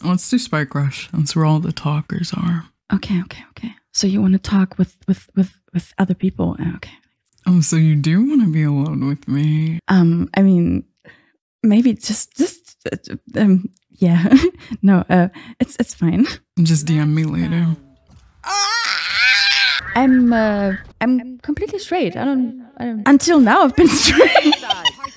Let's do Spike Rush. That's where all the talkers are. Okay. So you want to talk with other people? Okay. Oh, so you do want to be alone with me? I mean, maybe just yeah. No, it's fine. Just DM me later. I'm completely straight. I don't until now I've been straight.